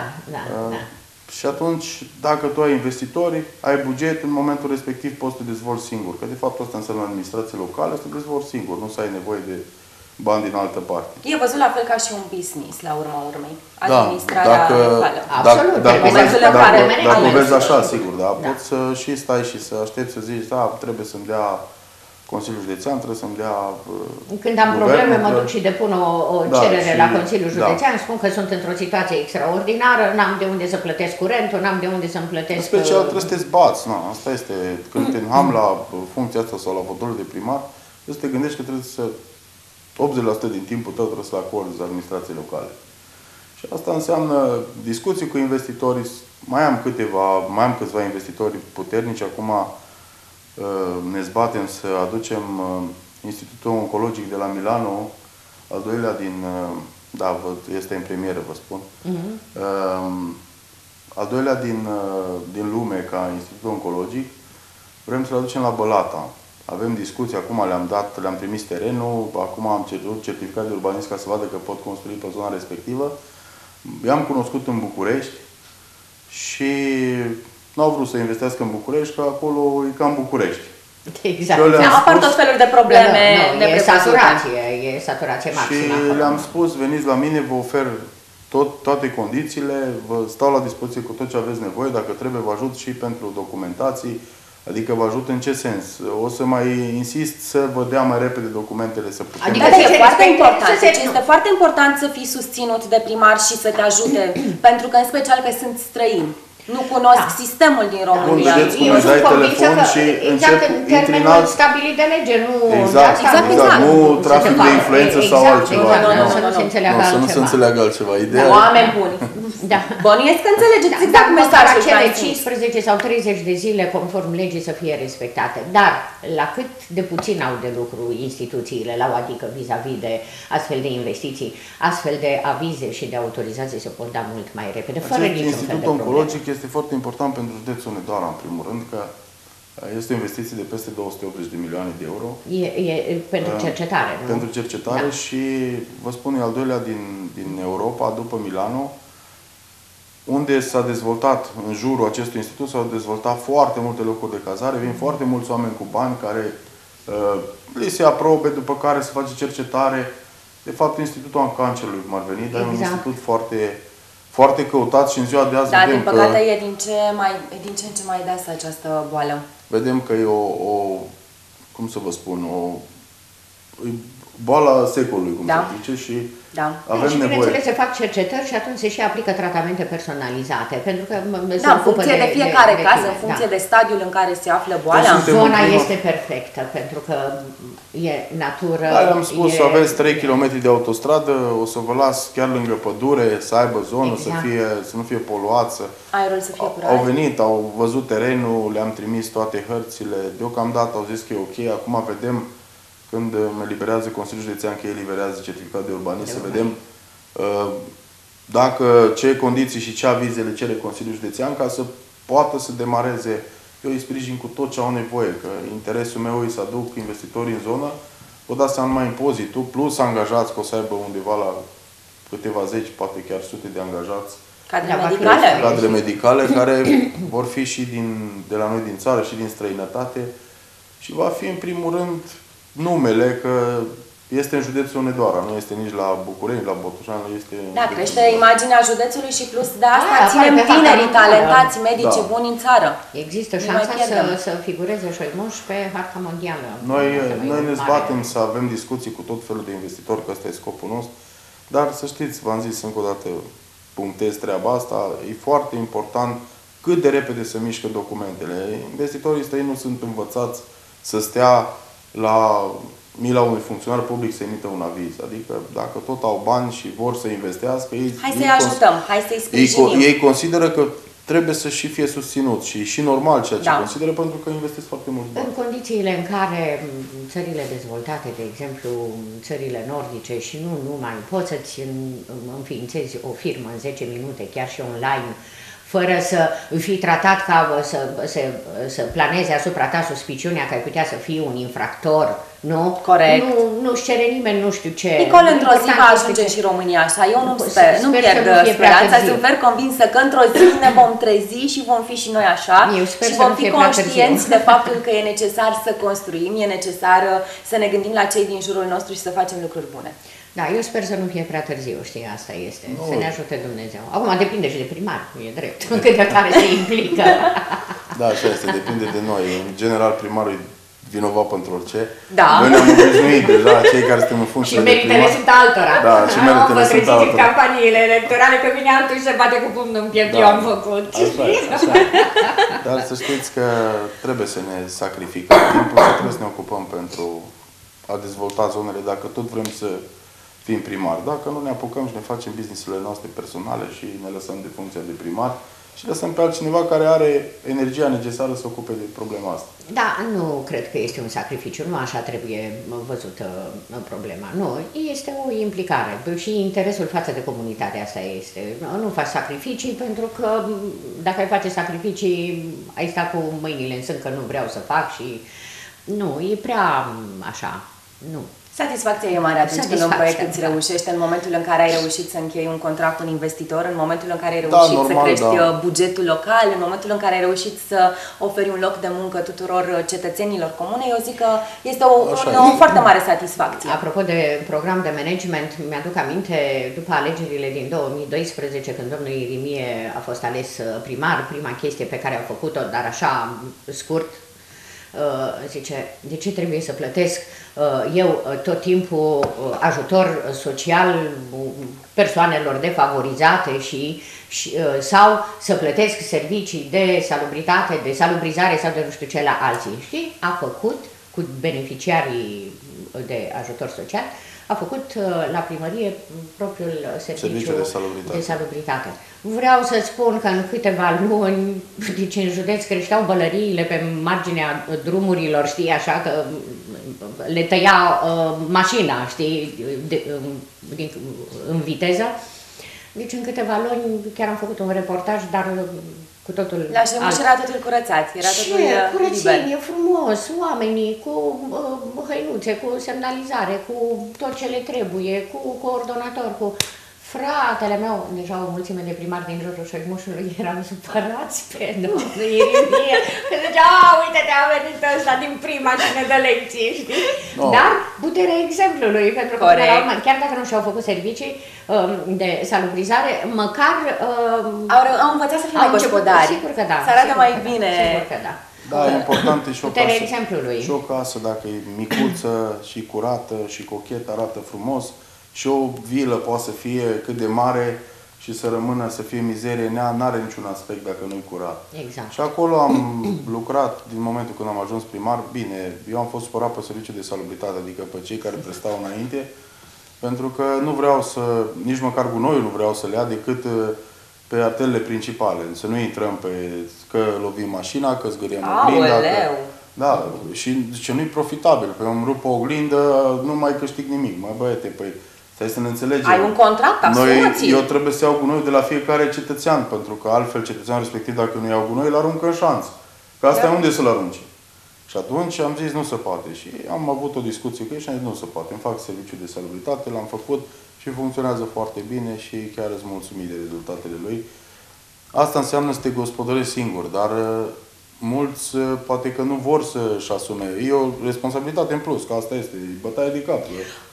E: Și atunci, dacă tu ai investitori, ai buget, în momentul respectiv poți să te dezvolți singur. Că de fapt asta înseamnă administrație locală, să te dezvolți singur, nu să ai nevoie de bani din altă parte.
A: E văzut la fel ca și un business, la urma urmei. Administrarea locală.
B: Absolut.
E: Dacă o vezi așa, sigur, da? Poți să și stai și să aștepți să zici, da, trebuie să-mi dea Consiliul Județean, trebuie să-mi dea
B: Când am probleme, mă duc și depun o cerere la Consiliul Județean, spun că sunt într-o situație extraordinară, n-am de unde să plătesc curentul, n-am de unde să-mi plătesc...
E: În special trebuie să te zbați, asta este, când te înham la funcția asta sau la votul de primar, trebuie să te gândești că trebuie să 80% din timpul tău trebuie să-l acorzi administrației locale. Și asta înseamnă discuții cu investitorii, mai am câțiva investitori puternici, acum ne zbatem să aducem Institutul Oncologic de la Milano, al doilea este în premieră, vă spun, al doilea din lume ca Institutul Oncologic, vrem să-l aducem la Bălata. Avem discuții, acum le-am trimis terenul, acum am cerut certificat de urbanism ca să vadă că pot construi pe zona respectivă. I-am cunoscut în București și n-au vrut să investească în București, că acolo e cam București.
B: Exact.
A: Apar tot felul de probleme.
B: E saturație maximă.
E: Și le-am spus, veniți la mine, vă ofer toate condițiile, vă stau la dispoziție cu tot ce aveți nevoie, dacă trebuie vă ajut și pentru documentații, adică vă ajut în ce sens? O să mai insist să vă dea mai repede documentele să putem...
A: Adică e foarte important. Este foarte important să fii susținut de primar și să te ajute, pentru că în special că sunt străini. Nu cunosc sistemul din România.
B: Eu sunt convinsă că exact în termenul stabilit de lege, nu...
E: Exact. Nu trafic de influență sau altceva.
B: Să nu se înțeleagă altceva.
E: Să nu se înțeleagă altceva.
A: Oameni buni. Bănuiesc că înțelegeți exact mesajul.
B: Cele 15 sau 30 de zile conform legii să fie respectate. Dar la cât de puțin au de lucru instituțiile, adică vis-a-vis de astfel de investiții, astfel de avize și de autorizații se pot da mult mai repede, fără niciun fel de problemă.
E: Este foarte important pentru județul Hunedoara, în primul rând, că este o investiție de peste 280 de milioane de euro.
B: Pentru cercetare, nu?
E: Pentru cercetare și, vă spun, e al doilea din Europa, după Milano, unde s-a dezvoltat, în jurul acestui institut, s-au dezvoltat foarte multe locuri de cazare, vin foarte mulți oameni cu bani care li se aprobe, după care se face cercetare. De fapt, Institutul Cancerului, cum ar veni, dar e un institut foarte căutat și în ziua de azi
A: vedem
E: din
A: păcate e din ce în ce mai des această boală.
E: Vedem că e cum să vă spun, boala secolului, cum se zice, și avem nevoie.
B: Bineînțeles, se fac cercetări și atunci se și aplică tratamente personalizate, pentru că
A: în funcție de fiecare caz, în funcție de stadiul în care se află boala.
B: Zona este perfectă, pentru că e natură.
E: Da, am spus, aveți 3 km de autostradă, o să vă las chiar lângă pădure, să aibă zonă, să nu fie poluat.
A: Aerul să fie curat.
E: Au venit, au văzut terenul, le-am trimis toate hărțile, deocamdată au zis că e ok, acum vedem când me eliberează Consiliul Județean, că ei eliberează certificat de urbanism, să vedem ce condiții și ce avize le cere Consiliul Județean ca să poată să demareze. Eu îi sprijin cu tot ce au nevoie, că interesul meu e să aduc investitorii în zonă, vă dați seama numai impozitul, plus angajați, că o să aibă undeva la câteva zeci, poate chiar sute de angajați. Cadre medicale care vor fi și de la noi din țară și din străinătate. Și va fi în primul rând numele, că Este în județul Hunedoara, nu este nici la București, la Botoșani, este...
A: Da, crește imaginea județului și plus de asta ținem
B: apare pe
A: tinerii
B: harta
A: talentați, medici
E: Da.
A: buni în țară.
B: Există
A: Nu
B: șansa
A: mai pierdem.
B: să figureze Șoimoș pe harta mondială.
E: Noi ne zbatem să avem discuții cu tot felul de investitori, că ăsta e scopul nostru, dar să știți, v-am zis încă o dată, punctez treaba asta, e foarte important cât de repede se mișcă documentele. Investitorii străini nu sunt învățați să stea la mila unui funcționar public să emită un aviz. Adică dacă tot au bani și vor să investească,
A: Hai să-i ajutăm, hai să-i sprijinim.
E: ei consideră că trebuie să și fie susținut și normal ceea ce
A: Da.
E: consideră, pentru că investesc foarte mulți bani.
B: În condițiile în care țările dezvoltate, de exemplu țările nordice și nu numai, poți să-ți înființezi o firmă în 10 minute, chiar și online, fără să fii tratat ca să planeze asupra ta suspiciunea că ai putea să fii un infractor, nu?
A: Corect.
B: Nu-și cere nimeni nu știu ce.
A: Nicole, într-o zi
B: Important
A: va
B: este
A: ajunge
B: că-
A: și România așa. Eu nu
B: Sper
A: sper, nu
B: să
A: pierd
B: nu fie prea
A: speranța.
B: târziu.
A: Sunt fer convinsă că într-o zi ne vom trezi și vom fi și noi așa.
B: Eu sper
A: și
B: să
A: vom
B: nu
A: fi
B: fie prea
A: conștienți
B: târziu.
A: de faptul că e necesar să construim, e necesar să ne gândim la cei din jurul nostru și să facem lucruri bune.
B: Da, eu sper să nu fie prea târziu, știi, asta este.
E: Nu.
B: Să ne ajute Dumnezeu. Acum depinde și de primar, e drept, cât de tare se implică.
E: Da, așa este, depinde de noi. În general, primarul e vinovat pentru orice.
A: Da.
E: Noi ne-am obișnuit deja, cei care suntem în
B: Și
E: funcție de
B: meritele
E: primar.
B: sunt altora.
E: Da, și meritele
B: Vă
E: sunt
B: treziți în
E: altora.
B: campaniile electorale că vine altul și se bate cu pumnul în piept,
E: Da.
B: eu am făcut.
E: Așa e, așa e. Dar să știți că trebuie să ne sacrificăm timpul și trebuie să ne ocupăm pentru a dezvolta zonele, dacă tot vrem să fim primari. Dacă nu ne apucăm și ne facem business-urile noastre personale și ne lăsăm de funcția de primar și lăsăm pe altcineva care are energia necesară să ocupe de problema asta.
B: Da, nu cred că este un sacrificiu, nu așa trebuie văzută problema. Nu, este o implicare și interesul față de comunitate, asta este. Nu faci sacrificii pentru că dacă ai face sacrificii, ai sta cu mâinile în sân că nu vreau să fac și nu, e prea așa, nu.
A: Satisfacția e mare atunci când un
B: Satisfacția,
A: proiect îți
B: da.
A: reușește, în momentul în care ai reușit să închei un contract cu un investitor, în momentul în care ai reușit să
E: normal,
A: crești
E: da.
A: bugetul local, în momentul în care ai reușit să oferi un loc de muncă tuturor cetățenilor comune, eu zic că este o foarte mare satisfacție.
B: Apropo de program de management, mi-aduc aminte, după alegerile din 2012, când domnul Irimie a fost ales primar, prima chestie pe care a făcut-o, dar așa scurt, zice, de ce trebuie să plătesc eu tot timpul ajutor social persoanelor defavorizate sau să plătesc servicii de salubritate, de salubrizare sau de nu știu ce la alții. Știi? A făcut cu beneficiarii de ajutor social, a făcut la primărie propriul serviciu de salubritate. Vreau să spun că în câteva luni, deci în județ creșteau bălăriile pe marginea drumurilor, știi, așa că le tăia mașina, știi, în viteză. Deci în câteva luni chiar am făcut un reportaj, dar cu totul
A: La Șemuș era totul curățat, era totul liber.
B: curățenie, frumos, oamenii cu hăinuțe, cu semnalizare, cu tot ce le trebuie, cu coordonator, cu fratele meu, deja o mulțime de primari din jurul Șoimușului erau supărați pe domnul Irimie, că zicea, uite-te, a venit ăsta din prima și ne dă lecții, știi?
E: No.
B: Dar puterea exemplului, pentru că până la urmă, chiar dacă nu și-au făcut servicii de salubrizare, măcar
A: Au învățat să fie mai gospodari,
B: sigur că da,
A: să arate
B: sigur
A: mai
B: că da,
A: bine.
B: sigur că da.
E: Da, e important și o
B: Puterea
E: casă.
B: exemplului.
E: Și o casă, dacă e micuță și curată și cochetă, arată frumos. Și o vilă poate să fie cât de mare și să rămână, să fie mizerie, n-are niciun aspect dacă nu-i curat.
B: Exact.
E: Și acolo am lucrat din momentul când am ajuns primar. Bine, eu am fost supărat pe serviciul de salubritate, adică pe cei care prestau înainte, pentru că nu vreau să, nici măcar gunoiul nu vreau să le ia decât pe arterele principale. Să nu intrăm pe că lovim mașina, că zgâriem oglinda. Da, și zice, nu-i profitabil. Că îmi rup o oglindă, nu mai câștig nimic. Mă, băiete, păi, stai să ne înțelegem.
A: Ai un contract, asumă-ți.
E: Eu trebuie să iau gunoiul de la fiecare cetățean, pentru că altfel cetățeanul respectiv, dacă nu iau gunoi, îl aruncă în șanț. Că asta e unde să-l arunci. Și atunci am zis, nu se poate. Și am avut o discuție cu ei și am zis, nu se poate. Îmi fac serviciul de salubritate, l-am făcut și funcționează foarte bine și chiar îți mulțumit de rezultatele lui. Asta înseamnă să te gospodărești singur, dar mulți poate că nu vor să-și asume. E o responsabilitate în plus, că asta este bătaia de cap.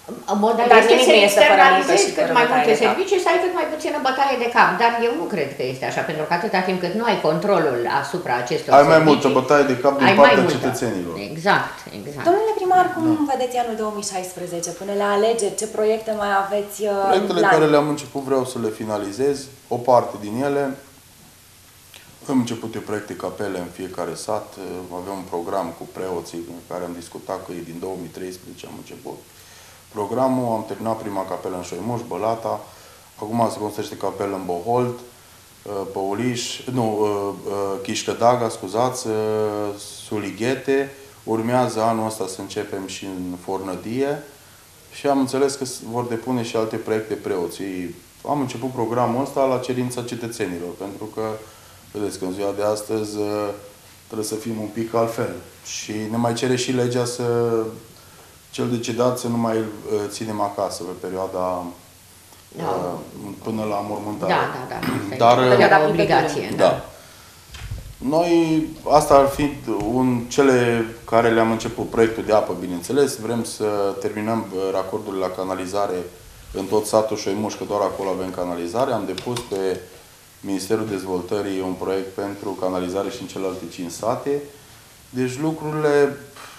B: Modalitatea
A: Dar nimic
B: să
A: nu este fără muncă și
B: externalizezi cât
A: fără
B: mai
A: bătaie
B: multe
A: de cap.
B: servicii, să ai cât mai puțină bătaie de cap. Dar eu nu cred că este așa, pentru că atâta timp cât nu ai controlul asupra acestor
E: Ai mai
B: servicii,
E: multă bătaie de cap din
B: ai mai
E: partea
B: multă.
E: cetățenilor.
B: Exact, exact.
A: Domnule primar, cum vedeți anul 2016 până la alegeri? Ce proiecte mai aveți în
E: Proiectele
A: plan?
E: care le-am început vreau să le finalizez, o parte din ele. Am început eu proiecte capele în fiecare sat, aveam un program cu preoții în care am discutat cu ei din 2013, am început programul, am terminat prima capelă în Șoimuș, Bălata, acum se construiește capelă în Boholt, Păuliș, Chișcădaga, scuzați, Sulighete, urmează anul ăsta să începem și în Fornădie și am înțeles că vor depune și alte proiecte preoții. Am început programul ăsta la cerința cetățenilor, pentru că vedeți că în ziua de astăzi trebuie să fim un pic altfel. Și ne mai cere și legea să cel decedat să nu mai îl ținem acasă pe perioada până la mormântare.
B: Da.
E: Dar,
B: perioada obligație.
E: Da. Noi, asta ar fi cele care le-am început. Proiectul de apă, bineînțeles. Vrem să terminăm racordurile la canalizare în tot satul Șoimuș, că doar acolo avem canalizare. Am depus pe Ministerul Dezvoltării un proiect pentru canalizare și în celelalte 5 sate. Deci lucrurile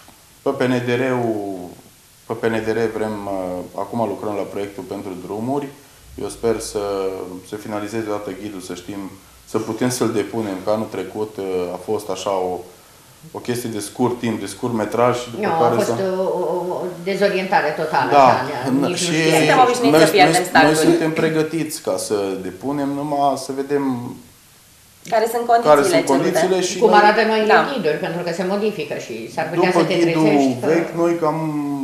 E: pe PNDR vrem, acum lucrăm la proiectul pentru drumuri. Eu sper să finalizeze odată ghidul, să știm, să putem să-l depunem, că anul trecut a fost așa o chestie de scurt timp, de scurt metraj.
B: Nu, a fost o dezorientare totală.
E: Da,
B: așa,
E: și
A: Suntem obișnuiți să pierdem startul.
E: noi suntem pregătiți ca să depunem, numai să vedem
A: Care sunt condițiile
E: și
B: cum
E: noi,
B: arată noile ghiduri, pentru că se modifică și s-ar putea să te trezești.
E: După ghidul vechi, noi cam,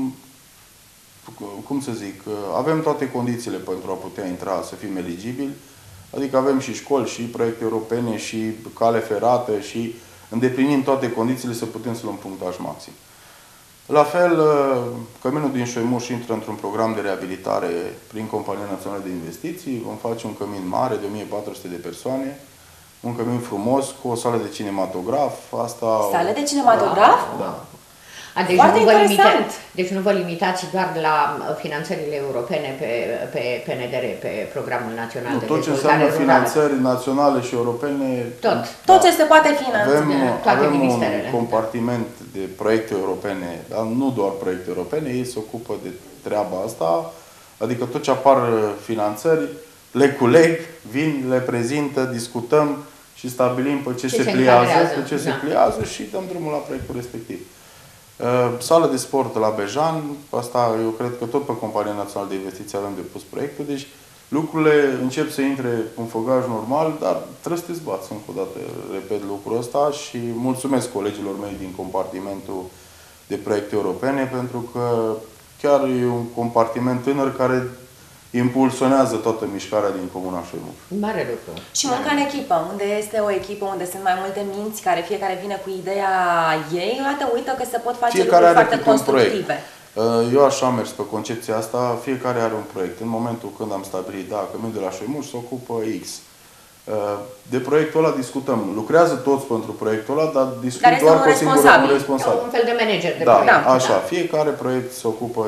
E: cum să zic, avem toate condițiile pentru a putea intra, să fim eligibili. Adică avem și școli, și proiecte europene, și cale ferată, și îndeplinim toate condițiile să putem să luăm punctaj maxim. La fel, căminul din Șoimuș intră într-un program de reabilitare prin Compania Națională de Investiții. Vom face un cămin mare de 1400 de persoane, un cămin frumos, cu o sală de cinematograf.
A: Sală de cinematograf?
E: Da.
B: Deci
A: foarte interesant.
B: Deci nu vă limitați doar la finanțările europene pe PNDR, pe Programul Național de
E: Tot ce
B: Dezvoltare
E: înseamnă
B: Rurală.
E: finanțări naționale și europene.
A: Tot ce se poate finanța.
E: Avem un compartiment de proiecte europene, dar nu doar proiecte europene, ei se ocupă de treaba asta, adică tot ce apar finanțări, le culeg, vin, le prezintă, discutăm și stabilim pe ce se pliază și dăm drumul la proiectul respectiv. Sală de sport la Bejan, asta eu cred că tot pe Compania Națională de Investiții avem depus proiectul, deci lucrurile încep să intre în făgaj normal, dar trebuie să te zbați încă o dată, repet lucrul ăsta și mulțumesc colegilor mei din compartimentul de proiecte europene, pentru că chiar e un compartiment tânăr care impulsionează toată mișcarea din Comuna Șoimuș.
B: Mare lucru.
A: Și munca în echipă, unde este o echipă, unde sunt mai multe minți, care fiecare vine cu ideea ei, uită că se pot face lucruri foarte constructive.
E: Eu așa am mers pe concepția asta, fiecare are un proiect. În momentul când am stabilit, da, căminul de la Șoimuș se ocupă X. De proiectul ăla discutăm. Lucrează toți pentru proiectul ăla, dar discut doar cu un responsabil.
B: Un fel de manager de
E: proiect.
B: Da,
E: așa. Fiecare proiect se ocupă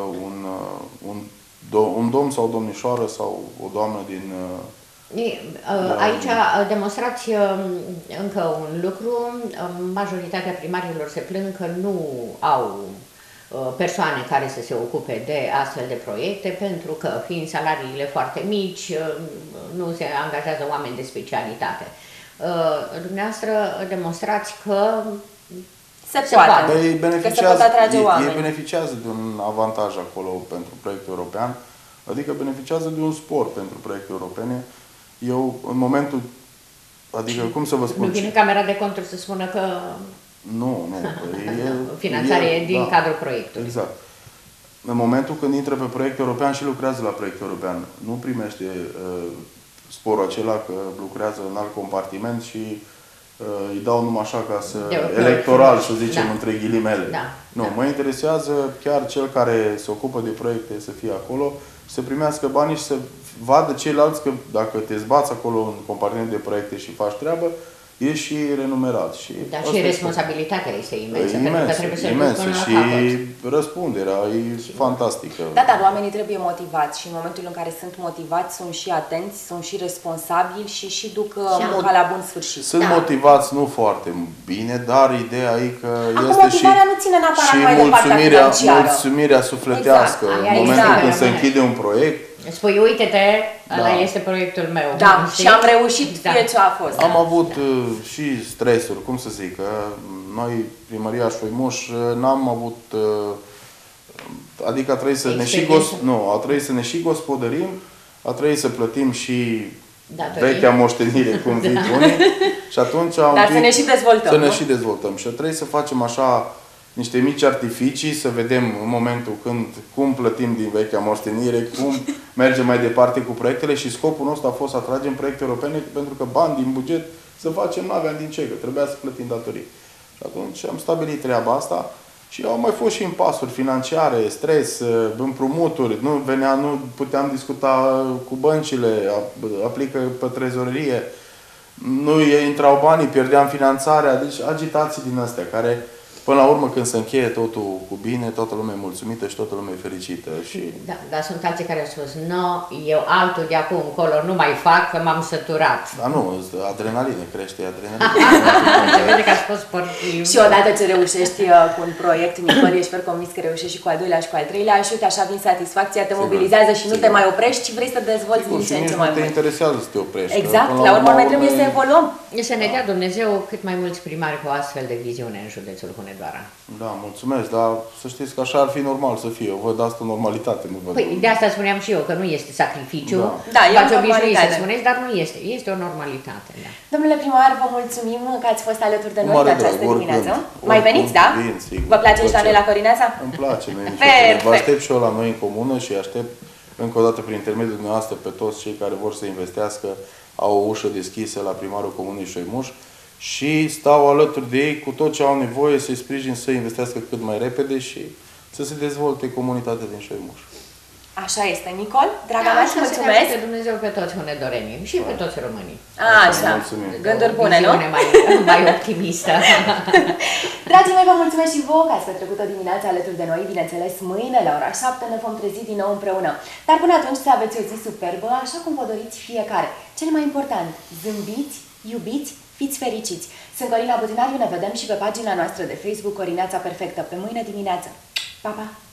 E: un domn sau o domnișoară sau o doamnă din...
B: Aici demonstrați încă un lucru. Majoritatea primarilor se plâng că nu au persoane care să se ocupe de astfel de proiecte, pentru că, fiind salariile foarte mici, nu se angajează oameni de specialitate. Dumneavoastră demonstrați că
A: se poate.
E: Ei beneficiază de un avantaj acolo pentru proiectul european, adică beneficiază de un spor pentru proiecte europene. Eu, în momentul, adică, cum să vă spun...
B: Nu vine Camera de Conturi să spună că...
E: Nu.
B: Finanțarea e din cadrul proiectului.
E: Exact. În momentul când intră pe proiect european și lucrează la proiect european, nu primește sporul acela că lucrează în alt compartiment și îi dau numai așa ca să... electoral, să zicem, între ghilimele. Nu, mă interesează chiar cel care se ocupă de proiecte să fie acolo, să primească banii și să vadă ceilalți că dacă te zbați acolo în compartiment de proiecte și faci treabă, e și renumerat. Și
B: dar și responsabilitatea este imensă, pentru că trebuie să
E: imensă
B: până la
E: și
B: capăt.
E: răspunderea e fantastică.
A: Da, dar oamenii trebuie motivați și în momentul în care sunt motivați, sunt și atenți, sunt și responsabili și duc munca la bun sfârșit.
E: Sunt motivați nu foarte bine, dar ideea e că este și,
A: nu ține neapărat numai de partea financiară.
E: mulțumirea sufletească.
A: Exact.
E: În momentul când se închide un proiect,
B: spui, uite-te, ăla este proiectul meu.
A: Da, și am reușit, fie ce a fost.
E: Am avut și stresuri, cum să zic, noi, Primăria Șoimuș, n-am avut, adică a trebuit să ne și gospodărim, a trebuit să plătim și vechea moștenire, cum zic unii, și atunci
A: dar să ne și dezvoltăm.
E: Să ne și dezvoltăm. Și trebuie să facem așa niște mici artificii, să vedem în momentul când, cum plătim din vechea moștenire, cum mergem mai departe cu proiectele și scopul nostru a fost să atragem proiecte europene pentru că bani din buget să facem, nu aveam din ce, că trebuia să plătim datorii. Și atunci am stabilit treaba asta și au mai fost și impasuri financiare, stres, împrumuturi, nu puteam discuta cu băncile, aplică pe trezorerie, nu intrau banii, pierdeam finanțarea, deci agitații din astea care până la urmă, când se încheie totul cu bine, toată lumea e mulțumită și toată lumea e fericită.
B: Da, dar sunt alții care au spus, nu, eu altul de acum încolo nu mai fac, că m-am săturat.
E: Dar nu, adrenalină, crește adrenalină.
B: Se vede că ați fost sportiv.
A: Și odată ce reușești cu un proiect, Nicole, ești convins că reușești și cu al doilea și cu al treilea, și uite, așa vin satisfacția, te mobilizează și nu te mai oprești, ci vrei să dezvolți din ce în ce mai mult.
E: te interesează să te oprești.
A: Exact, la urmă noi trebuie să evoluăm.
B: Să ne dea Dumnezeu cât mai mulți primari cu astfel de viziune în județul Hunedoara.
E: Da, mulțumesc, dar să știți că așa ar fi normal să fie. Eu văd asta normalitate, nu văd.
B: Păi, de asta spuneam și eu, că nu este sacrificiu.
A: Da, e o
B: obișnuit să spuneți, dar nu este. Este o normalitate, da.
A: Domnule primar, vă mulțumim că ați fost alături de noi în această dimineață. Mai veniți, da?
E: Vin, sigur.
A: Vă place și la noi la Corineasa?
E: Îmi place, vă aștept și eu la noi în comună și aștept încă o dată prin intermediul dumneavoastră pe toți cei care vor să investească, au o ușă deschisă la primarul Comunei Șoimuș și stau alături de ei cu tot ce au nevoie să-i sprijin să investească cât mai repede și să se dezvolte comunitatea din Șoimuș.
A: Așa este, Nicol, draga mea, și mulțumesc.
B: Să Dumnezeu pe toți hunedorenii și pe toți românii.
A: Așa, gânduri bune, nu?
B: Mai optimistă.
A: Dragii mei, vă mulțumesc și vouă că ați petrecut o dimineață alături de noi. Bineînțeles, mâine la ora 7 ne vom trezi din nou împreună. Dar până atunci să aveți o zi superbă, așa cum vă doriți fiecare. Cel mai important, zâmbiți, iubiți, fiți fericiți. Sunt Corina Butinariu, ne vedem și pe pagina noastră de Facebook Corineața Perfectă. Pe mâine dimineață. Pa, pa!